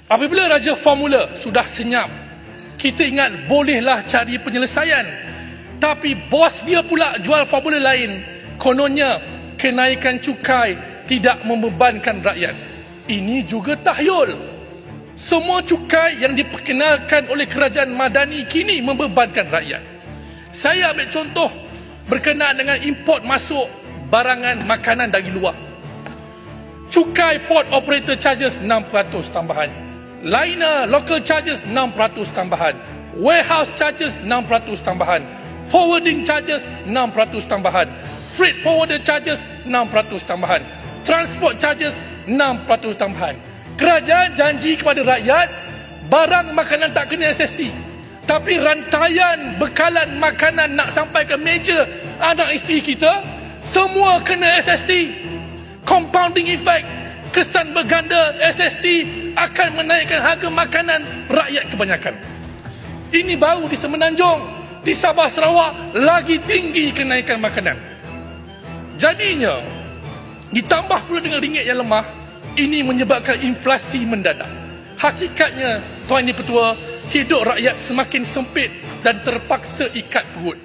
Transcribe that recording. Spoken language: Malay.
Apabila Raja Formula sudah senyap, kita ingat bolehlah cari penyelesaian. Tapi bos dia pula jual formula lain. Kononnya kenaikan cukai tidak membebankan rakyat. Ini juga tahyul. Semua cukai yang diperkenalkan oleh kerajaan Madani kini membebankan rakyat. Saya ambil contoh berkenaan dengan import masuk barangan makanan dari luar. Cukai port operator charges 6% tambahan. Liner local charges 6% tambahan. Warehouse charges 6% tambahan. Forwarding charges 6% tambahan. Freight forwarder charges 6% tambahan. Transport charges 6% tambahan. Kerajaan janji kepada rakyat barang makanan tak kena SST. Tapi rantaian bekalan makanan nak sampai ke meja anak isteri kita, semua kena SST. Compounding effect, kesan berganda SST akan menaikkan harga makanan rakyat kebanyakan. Ini baru di Semenanjung, di Sabah Sarawak lagi tinggi kenaikan makanan. Jadinya, ditambah pula dengan ringgit yang lemah, ini menyebabkan inflasi mendadak. Hakikatnya, Tuan Yang Di-Pertua, hidup rakyat semakin sempit dan terpaksa ikat perut.